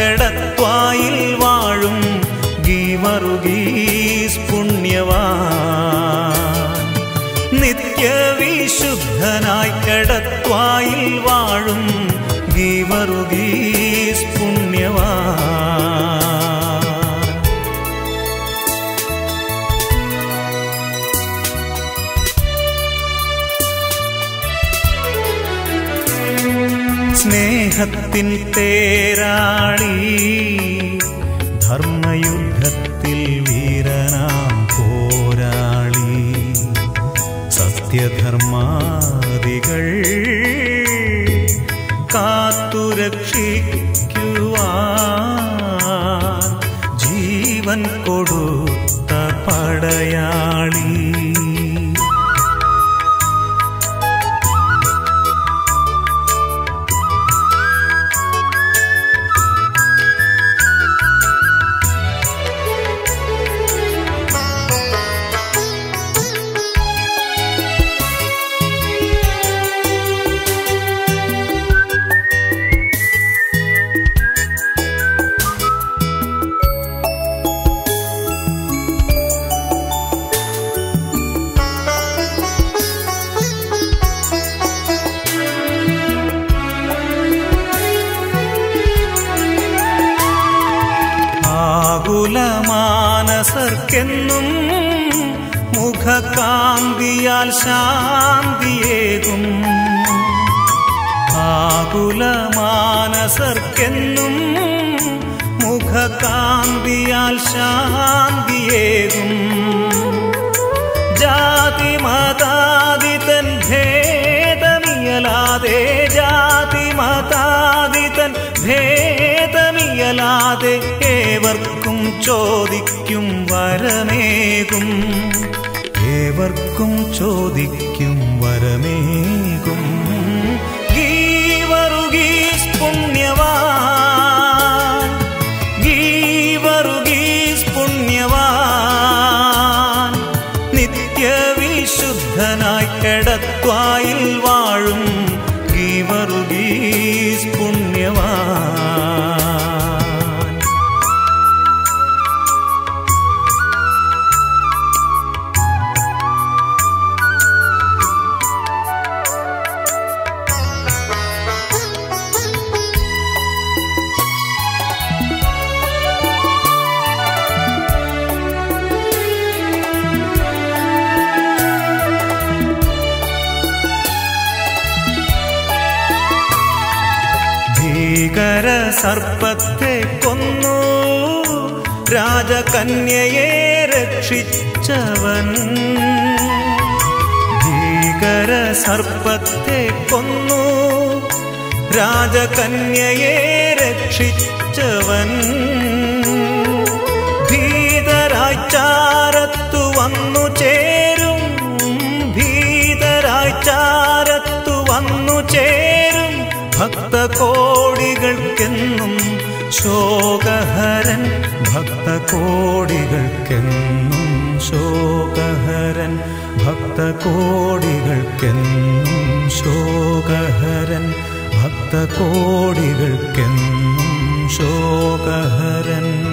എടത്വായിൽ വാഴും ഗീവറുഗീസ് പുണ്യവാൻ. നിത്യവിശുദ്ധനായി എടത്വായിൽ വാഴും ഗീവറുഗീസ് പുണ്യവാൻ. സ്നേഹത്തിൻ തേരാളി ധർമ്മയുദ്ധത്തിൽ വീരനാം പോരാളി. സത്യധർമാദികൾ കാത്തുരക്ഷിക്കുവാൻ ജീവൻ കൊടുത്ത പടയാളി. ആകുലമാനസർക്കെന്നും മുഖകാന്തിയാൽ ശാന്തിയേകും. ആകുലമാനസർക്കെന്നും മുഖകാന്തിയാൽ ശാന്തിയേകും. ജാതിമതാദിതൻ ഭേദമിയലാതെ ജാതിമതാദിതൻ ഭേദമിയലാതെ ഏവർക്കും ചോദിക്കും വരമേകും. ഏവർക്കും ചോദിക്കും വരമേകും. ഗീവറുഗീസ് പുണ്യവാൻ. ഗീവറുഗീസ് പുണ്യവാൻ. നിത്യവിശുദ്ധനായി എടത്വായിൽ വാഴും ഗീവറുഗീസ് പുണ്യവാൻ. ഭീകര സർപ്പത്തെ കൊന്നു രാജകന്യയെ രക്ഷിച്ചവൻ. ഭീകര സർപ്പത്തെ കൊന്നു രാജകന്യയെ രക്ഷിച്ചവൻ. ഭീതരായി ചാരത്തു വന്നു ചേരും. ഭീതരായി ചാരത്തു വന്നു ചേരും. ഭക്തകോടികൾക്കെന്നും ശോകഹരൻ. ഭക്തകോടികൾക്കെന്നും ശോകഹരൻ. ഭക്തകോടികൾക്കെന്നും ശോകഹരൻ. ഭക്തകോടികൾക്കെന്നും ശോകഹരൻ.